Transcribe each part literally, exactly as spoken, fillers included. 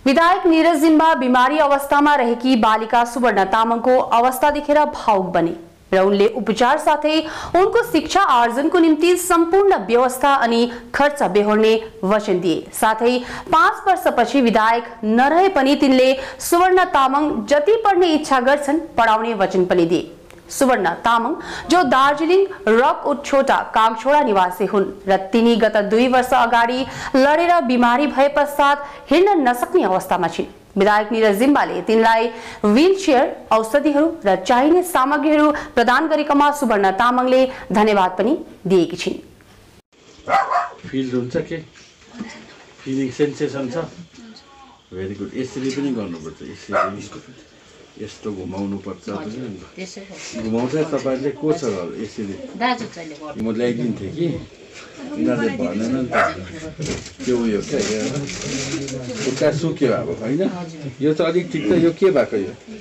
विधायक नीरज जिम्बा बिमारी अवस्थामा रहेकी बालिका सुवर्ण तामाङको अवस्था देखेर भावुक बने र उनले उपचार साथै उनको शिक्षा आर्जनको निम्ति सम्पूर्ण व्यवस्था अनि खर्च बेहोर्ने वचन दिए। साथै पाँच वर्षपछि विधायक नरहे पनि तिनले सुवर्ण तामाङ जति पढ्ने इच्छा गर्छन् पढाउने वचन पनि दिए। सुवर्ण तामाङ जो दार्जिलिङ रक उछोटा कागछोडा निवासी हुन् र तिनी गत दुई वर्ष अगाडि लडेर बिमारी भए पश्चात हिँड्न नसक्ने अवस्थामा छिन्। विधायक नीरज जिम्बाले तिनलाई व्हीलचेयर, औषधिहरू र चाहिने सामग्रीहरू प्रदान गरेकामा सुवर्ण तामाङले धन्यवाद पनि दिएकी छिन्। फिल हुन्छ के फिलिङ सेन्सेसन छ भेरी गुड। यसरी पनि गर्नुपर्छ, यसरी यस्तो घुमाउनु पर्छ। घुमाउँछ तपाईँले को छ यसरी म ल्याइदिन्थेँ कि उनीहरूले भनेन नि त त्यो उयो क्या खुट्टा सुक्यो अब होइन। यो त अलिक ठिक त यो के भएको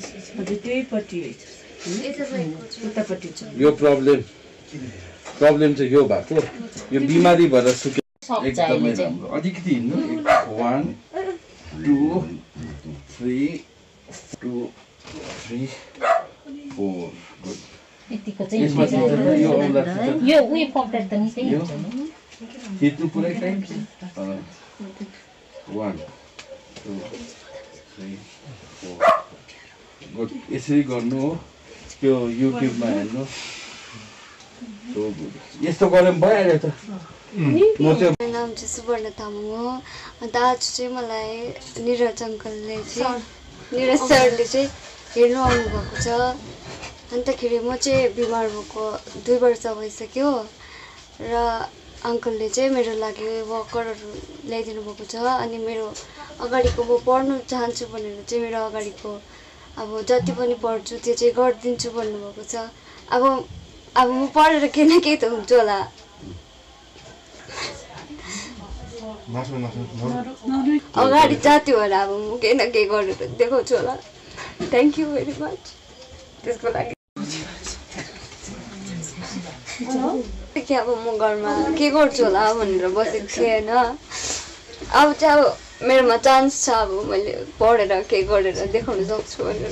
यो यो प्रब्लम प्रब्लम चाहिँ यो भएको यो बिमारी भएर सुक्यो एकदमै राम्रो। अलिकति हिँड्नु one two three two three four good. खिच्नु पुरै time one two three four good. यसरी गर्नु हो त्यो युट्युबमा हेर्नु यस्तो गरे पनि भइहाल्यो त। मेरो नाम चाहिँ सुवर्ण तामाङ हो। अन्त आज चाहिँ मलाई निरज अङ्कलले चाहिँ निरज सरले चाहिँ हेर्नु आउनुभएको छ। अन्तखेरि म चाहिँ बिमार भएको दुई वर्ष भइसक्यो र अङ्कलले चाहिँ मेरो लागि वकरहरू ल्याइदिनु भएको छ। अनि मेरो अगाडिको म पढ्नु चाहन्छु भनेर चाहिँ मेरो अगाडिको अब जति पनि पढ्छु त्यो चाहिँ गरिदिन्छु भन्नुभएको छ। अब अब म पढेर केही न केही त हुन्छ होला। अगाडि जाति भएर अब म केही न केही गरेर देखाउँछु होला। थ्याङ्क यू भेरी मच त्यसको लागि। के अब म घरमा के गर्छु होला भनेर बसेको थिएँ होइन। अब चाहिँ अब मेरोमा चान्स छ, अब मैले पढेर के गरेर देखाउन सक्छु भनेर।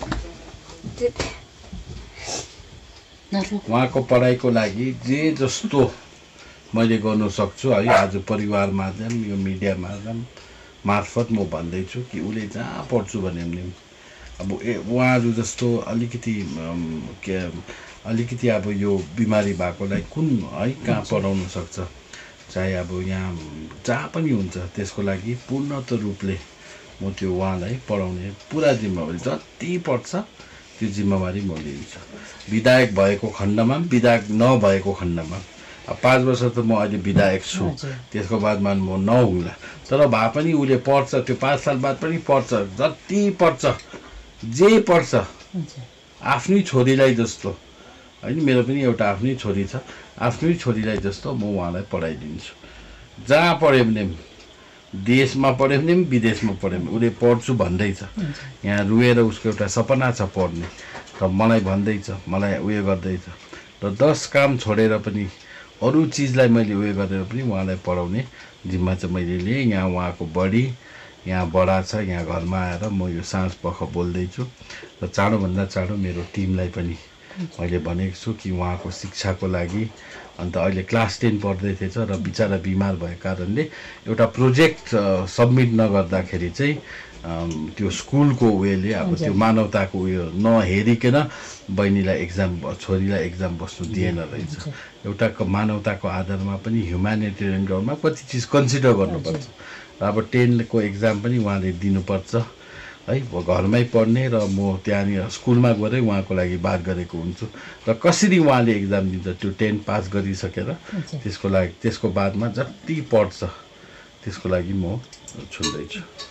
उहाँको पढाइको लागि जे जस्तो मैले गर्नु सक्छु है आज परिवार माध्यम यो मिडिया माध्यम मार्फत म भन्दैछु कि उसले जहाँ पढ्छु भने पनि अब ए उहाँहरू जस्तो अलिकति के अलिकति अब यो बिमारी भएकोलाई कुन है कहाँ पढाउन सक्छ, चाहे अब यहाँ जहाँ पनि हुन्छ। त्यसको लागि पूर्णत रूपले म त्यो उहाँलाई पढाउने पुरा जिम्मेवारी जति पर्छ त्यो जिम्मेवारी म लिन्छु। विधायक भएको खण्डमा विधायक नभएको खण्डमा अब पाँच वर्ष त म अहिले विधायक छु, त्यसको बादमा म नहुँला तर भए पनि उसले पढ्छ, त्यो पाँच साल बाद पनि पढ्छ, जति पढ्छ जे पढ्छ आफ्नै छोरीलाई जस्तो होइन। मेरो पनि एउटा आफ्नै छोरी छ, आफ्नै छोरीलाई जस्तो म उहाँलाई पढाइदिन्छु। जहाँ पढ्यो भने देशमा पढ्यो भने पनि विदेशमा पढ्यो भने उसले पढ्छु भन्दैछ। यहाँ रुएर उसको एउटा सपना छ पढ्ने र मलाई भन्दैछ, मलाई उयो गर्दैछ र दस काम छोडेर पनि अरू चिजलाई मैले उयो गरेर पनि उहाँलाई पढाउने जिम्मा चाहिँ मैले लिएँ। यहाँ उहाँको बडी यहाँ बडा छ, यहाँ घरमा आएर म यो साँझ पख बोल्दैछु र चाँडोभन्दा चाँडो मेरो टिमलाई पनि मैले भनेको छु कि उहाँको शिक्षाको लागि। अन्त अहिले क्लास टेन पढ्दै थिएछ र बिचरा बिमार भएको कारणले एउटा प्रोजेक्ट सबमिट नगर्दाखेरि चाहिँ त्यो स्कुलको वेले अब त्यो मानवताको उयो नहेरिकन बहिनीलाई एक्जाम छोरीलाई एक्जाम बस्नु दिएन रहेछ। एउटा मानवताको आधारमा पनि ह्युम्यानिटेरियन ग्राउन्डमा कति चिज कन्सिडर गर्नुपर्छ। र अब टेनको एक्जाम पनि उहाँले दिनुपर्छ है। घरमै पढ्ने र म त्यहाँनिर स्कुलमा गएर उहाँको लागि बात गरेको हुन्छु र कसरी उहाँले एक्जाम दिन्छ त्यो टेन पास गरिसकेर त्यसको लागि त्यसको बादमा जति पढ्छ त्यसको लागि म छुन्दैछु।